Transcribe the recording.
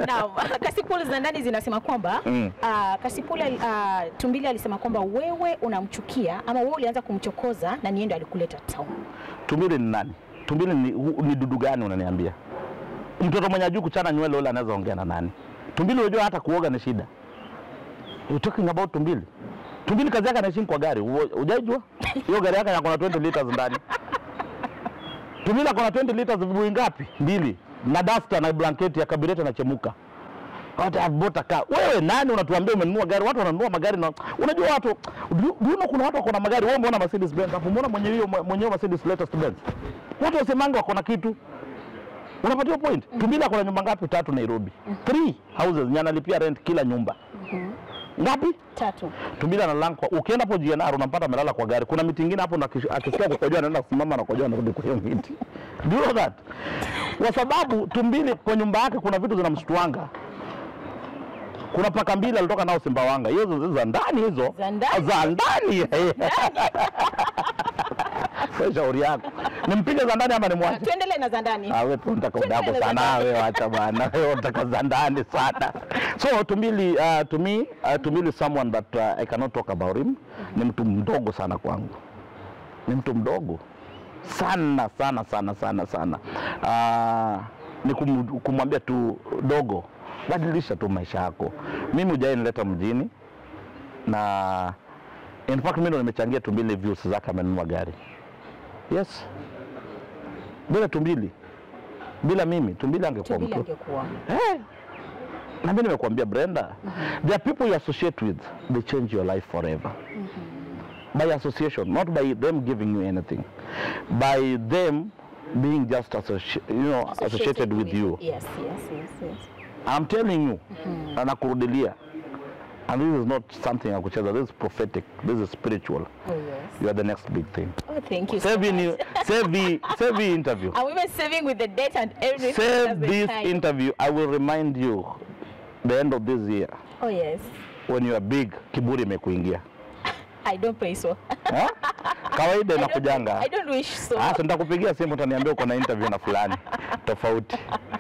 Naam, kasipuli za ndani zinasema kwamba kasipuli Tumbili alisema kwamba wewe unamchukia ama wewe ulianza kumchokoza na niende alikuleta town. Tumbili ni nani? Tumbili ni dudu gani unaniambia? Mtoto mwenye juu kuchana nywele wala anaweza ongea na nani? Tumbili unajua hata kuoga ni shida. You talking about Tumbili? Tumbili kazi yake anaishi kwa gari. Hujajua? Hiyo gari yake yako na 20 liters ndani. Tumbili ako na 20 liters vibuyu ngapi? 2. Na duster na blanketi ya kabireta na chemuka. Hata abota ka. Wewe nani unatuambia umenunua gari? Watu wananunua magari na unajua watu kuna watu wako na magari. Wewe umeona Mercedes Benz hapo? Umeona mwenyewe Mercedes latest Benz? Watu wasemanga wako na kitu. Unapatiwa point. Tumbili ako na nyumba ngapi? 3 Nairobi. 3 houses nyanalipia rent kila nyumba. Ngapi? 3. Tumbili analala kwa ukienda hapo GNR unampata amelala kwa gari. Kuna miti nyingine hapo na akisikia kukojoa anaenda kusimama na kukojoa anarudi kwa hiyo miti. Do you know that? Kwa sababu Tumbili kwa nyumba yake kuna vitu zinamshtuanga. Kuna paka mbili alitoka nao Simbawanga. Hizo za ndani hizo. Za ndani. Kwa shauri yako. Nimpige za ndani ama nimwache? Tuendelee na za ndani. Wewe unataka udako sana wewe, acha bana. Wewe unataka za ndani sana. So Tumbili Tumbili someone that I cannot talk about him. Ni mtu mdogo sana kwangu. Ni mtu mdogo sana. Ni kumwambia tu dogo, badilisha tu maisha yako. Mimi hujawahi nileta mjini na in fact mimi ndo nimechangia Tumbili views zake amenunua gari. Yes. Bila Tumbili, bila mimi Tumbili angekuwa mtu. Na mimi nimekuambia Brenda, there are people you associate with, they change your life forever. By association, not by them giving you anything. By them being just associated with you. Yes. I'm telling you, anakurudilia. And this is not something I could say. This is prophetic. This is spiritual. Oh, yes. You are the next big thing. Oh, thank you Save the interview. I'm even saving with the date and everything. Save this interview. I will remind you the end of this year. Oh, yes. When you are big, kiburi imekuingia. I don't pray so. Kawaida inakujanga. I don't wish so. Nitakupigia simu utaniambia uko na interview na fulani. Tofauti.